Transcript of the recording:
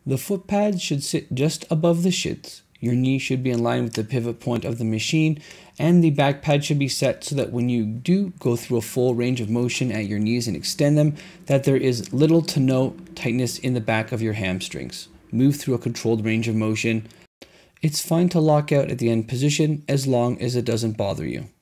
The foot pads should sit just above the shins. Your knee should be in line with the pivot point of the machine, and the back pad should be set so that when you do go through a full range of motion at your knees and extend them, that there is little to no tightness in the back of your hamstrings. Move through a controlled range of motion. It's fine to lock out at the end position as long as it doesn't bother you.